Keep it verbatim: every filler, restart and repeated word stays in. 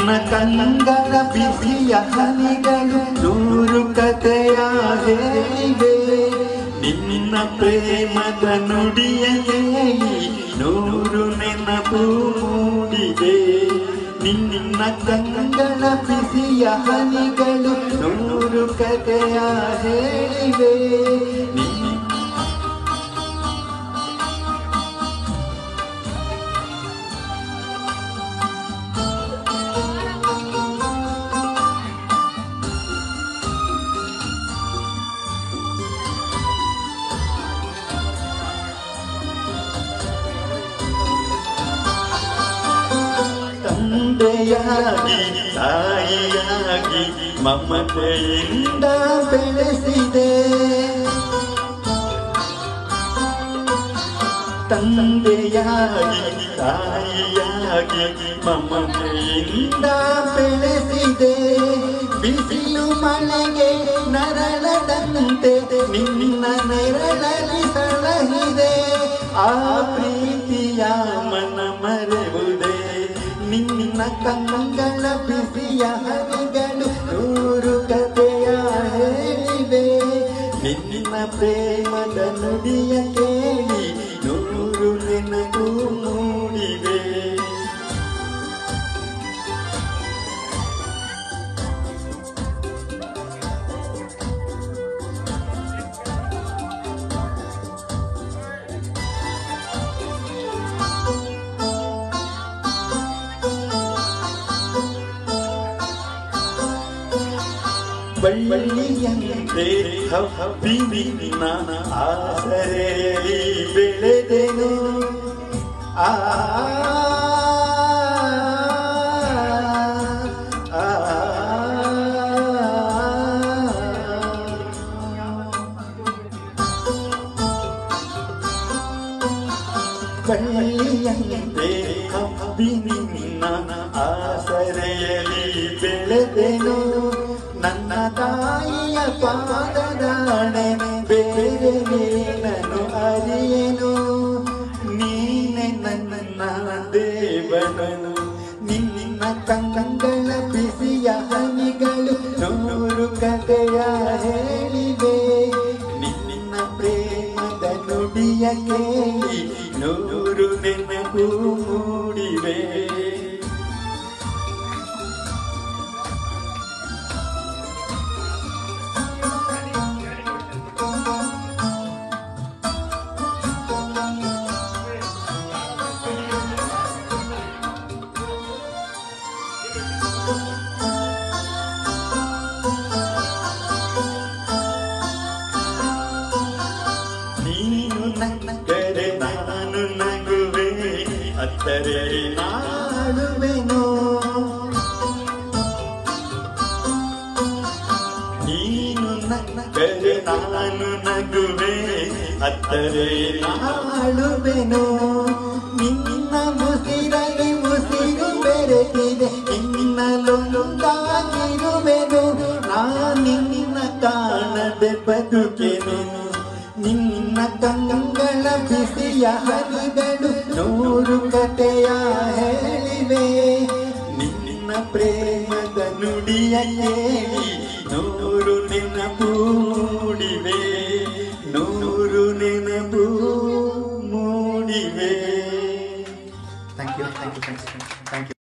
ಕಂಗಳ ಬಿಸಿಯ ಹನಿಗಳು ನೂರು ಕಥೆಯ ಹೇಳಿವೆ. ನಿನ್ನ ಪ್ರೇಮದ ನುಡಿಯ ಕೇಳಿ ನೂರು ನೆನಪು ಮೂಡಿದೆ. ನಿನ್ನ ಕಂಗಳ ಬಿಸಿಯ ಹನಿಗಳು ನೂರು ಕಥೆಯ ಹೇಳಿವೆ. ತಂದೆಯಾಗಿ ತಾಯಿಯಾಗಿ ಮಮತೆಯಿಂದ ಬೆಳೆಸಿದೆ. ತಂದೆಯಾಗಿ ತಾಯಿಯಾಗಿ ಮಮತೆಯಿಂದ ಬೆಳೆಸಿದೆ. ಬಿಸಿಲು ಮಳೆಗೆ ನರಳದಂತೆ ನಿನ್ನ ನೆರಳಲ್ಲಿ ಸಲಹಿದೆ. ಆ ಪ್ರೀತಿಯ ಮನ ಮರೆವುದೇ. ನಿನ್ನ ಕಂಗಳ ಬಿಸಿಯ ಹನಿಗಳು ನೂರು ಕಥೆಯ ಹೇಳಿವೆ. ನಿನ್ನ ಪ್ರೇಮದ ನುಡಿಯ ಕೇಳಿ ನೂರು ನೆನಪು ಮೂಡಿವೆ. ಬಳ್ಳಿಯಂತೆ ಹಬ್ಬಿ ನಿನ್ನ ಆಸರೆಯಲ್ಲಿ ಬೆಳೆದೆನು. ಆ ಬಳ್ಳಿಯಂತೆ ಹಬ್ಬಿ ನಿನ್ನ ಆಸರೆಯಲ್ಲಿ ಬೆಳೆದೆನು. ನನ್ನ ತಾಯಿಯ ಪಾದದಾಣೆ ಬೇರೆ ನೀನನ್ನು ಅರಿಯೆನು. ನೀನೆ ನನ್ನ ದೇವನು. ನಿನ್ನ ಕಂಗಳ ಬಿಸಿಯ ಹನಿಗಳು ನೂರು ಕಥೆಯ ಹೇಳಿವೆ. ನಿನ್ನ ಪ್ರೇಮದ ನುಡಿಯ ಕೇಳಿ ನೂರು ನೆನಪು ಮೂಡಿವೆ. ನೀನು ನಕ್ಕರೆ ನಾನು ನಗುವೆ, ಅತ್ತರೆ ನಾಡುವೆನು. ನೀನು ನಕ್ಕರೆ ನಾನು ನಗುವೆ, ಅತ್ತರೆ ನಾಡುವೆನು. ನಿನ್ನ ಮುಸಿರಲಿ ಮುಸಿರು ಬೆರೆತಿದೆ, ನಿನ್ನಲೊಂದಾಗಿರುವೆನು. ನಾನಿನ್ನ ಕಾಣದೆ ಬದುಕೆನು. ನಿನ್ನ ಕಂಗಳ ಬಿಸಿಯ ಹನಿಗಳು ನೂರು ಕಥೆಯ ಹೇಳಿವೆ. ನಿನ್ನ ಪ್ರೇಮದ ನುಡಿಯ ಕೇಳಿ ನೂರು ನೆನಪು ಮೂಡಿವೆ. ನೂರು ನೆನಪು ಮೂಡಿವೆ. Thank you thank you thank you thank you.